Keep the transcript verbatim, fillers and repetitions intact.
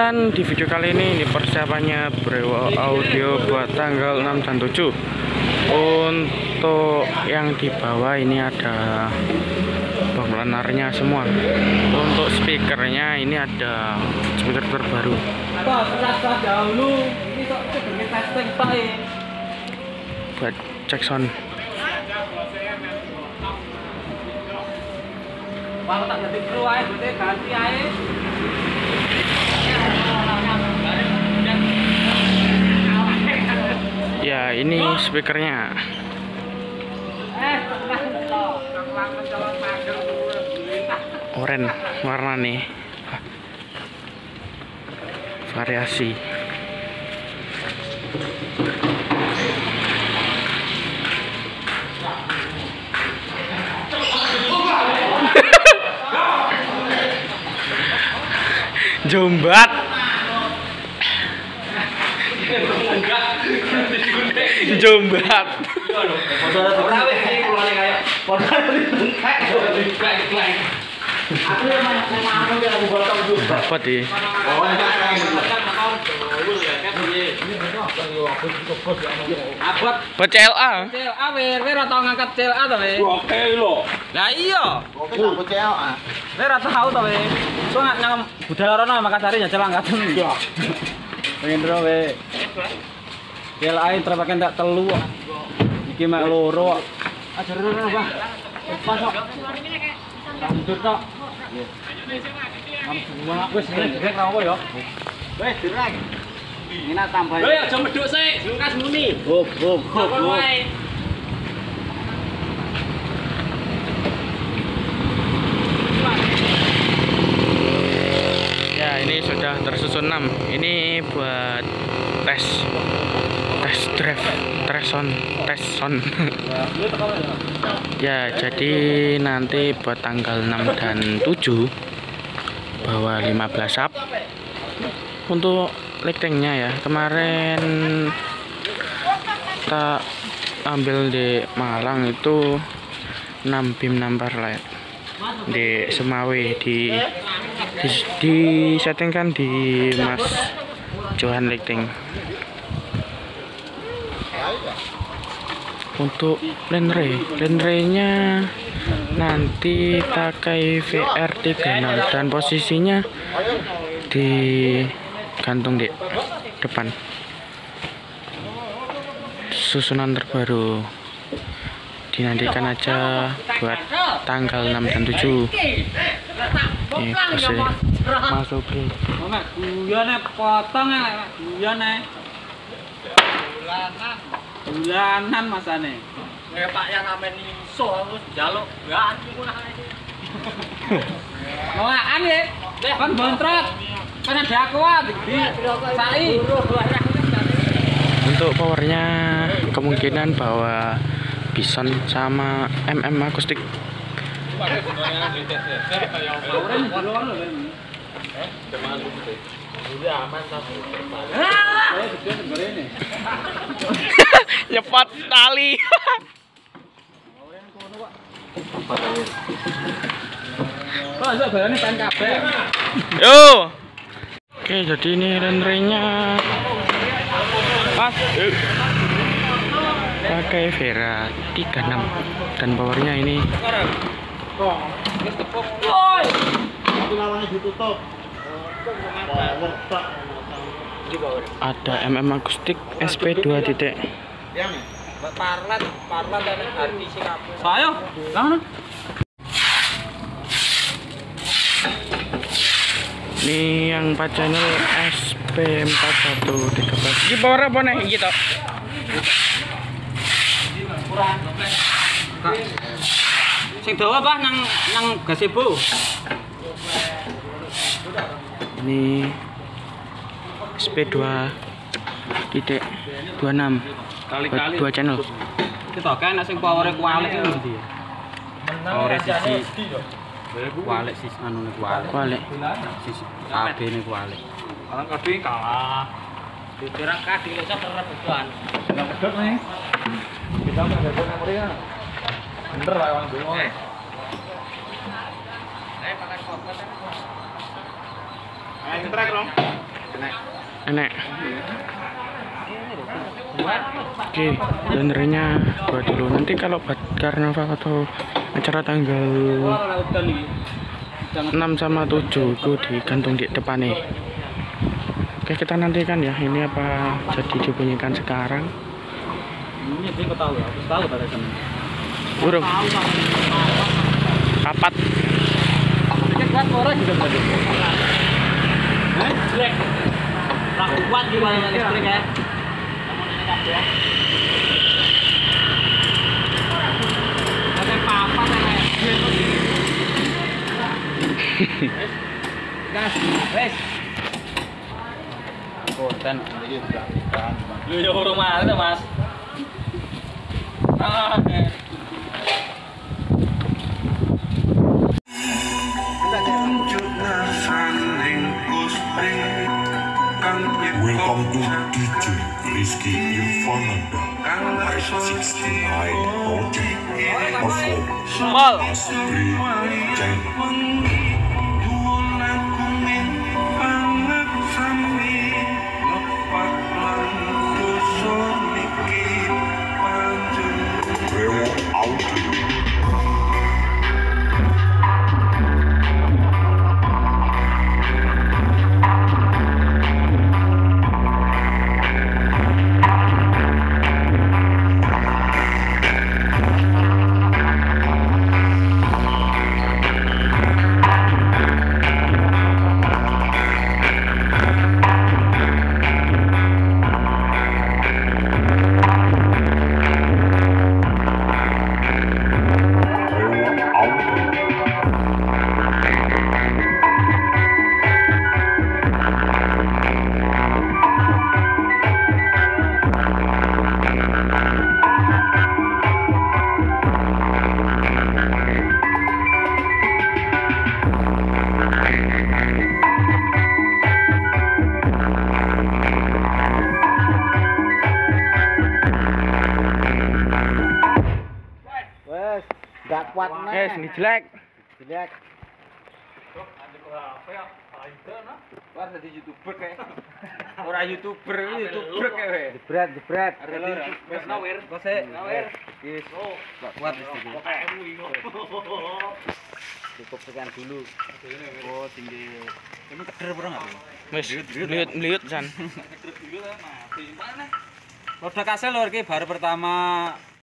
teman-teman, di video kali ini ini persiapannya Brewo Audio buat tanggal enam dan tujuh. Untuk yang di bawah ini ada penglenarnya semua. Untuk speakernya ini ada speaker terbaru. Buat cek sound. Kalau tak jadi kru aja, berarti ganti aja. Ya, ini speakernya. Oranye warna nih. Variasi. Jombat. Jombat. Dapat ya. Buat C L A. C L A wer, wer tau ngangkat C L A to, we. Oke lho. Lah iya. Oke tak C L A. Wer tau to, we. So nak nang budal rono Makassar njajal angkatan. Iya. Pengen ro, we. C L A terpakai tak telu. Iki mek loro. Ajar rono, Bang. Pas kok. Lanjut tok. Wis direk ra apa ya? Wis direk. Ini tambah. Lho ya aja medhuk sik, lukas muni. Hop hop hop. Ya, ini sudah tersusun enam. Ini buat tes tes drive, tes sound, tes sound. Ya, jadi nanti buat tanggal enam dan tujuh bawa lima belas sub. Untuk lightingnya ya, kemarin kita ambil di Malang itu enam beam number light di Semawe, di di, di settingkan di Mas Johan Lighting. Untuk lenre, lenre-nya nanti pakai V R tiga puluh enam dan posisinya di gantung di depan. Susunan terbaru dinantikan aja buat tanggal enam dan tujuh. Ini masih masuk ke guyone potong ya, guyone. Bulanan. Bulanan masane. Kayak Pak yang amen iso terus njaluk gak iku nah iki. Ngoakan ya. Kan bontrot. Kan ada akuat di sai. Untuk powernya kemungkinan bawa Bison sama M M akustik. Nyepat tali. Yo. Oke, jadi ini rendernya pas pakai Vera tiga puluh enam dan powernya ini ada M M akustik S P dua titik. Parlat, parlat dan arti Singapura. Saya, jangan. Ini yang empat channel S P empat satu tiga belas. Ini power apa nih gitu? Sing dawa apa nang nang gazebo. Ini S P dua titik dua enam buat dua channel. Kita kan sing powere kualik iki ndi ya? Powere sisi kualik sisi anu ne kualik. Kualik. Sisi A B ne kualik. Orang kadhe kalah. Ditirang kadhe lek terus betuan. Enggak medhot nih. Kita mau ada memori kan. Bener lah orang dulu. Eh. Saya pakai fokus. Ayo trek dong. Enek. Oke, donernya buat dulu. Nanti kalau buat karnaval atau acara tanggal enam sama tujuh itu digantung di depan nih. Oke, kita nantikan ya. Ini apa jadi dibunyikan sekarang? Ini dia tahu ya, aku tahu pada sana. Burung. Kapat. Kan orang juga berarti. Hah? Lek. Lah kuat gimana listrik ya? Ada apa-apa kayak. Gas, wes. Konten iki grafikan. Lho ya urung mari Mas. Ah. Welcome to D J Rizky Irfananda five sixty-nine Project perform Asri Channel. Rewo Audio. Gak kuat nih. Guys, ini jelek. Jelek. Wah, jadi YouTuber kayak. Ora YouTuber, YouTuber kayak. Jebret, jebret. Wes nawir, kose nawir. Wis. Gak kuat wis iki. Cukup sekian dulu. Oh, tinggi. Ini keder pernah enggak? Wis, meliut-meliut san. Keder dulu lah, mati. Mana? Produk hasil lho iki baru pertama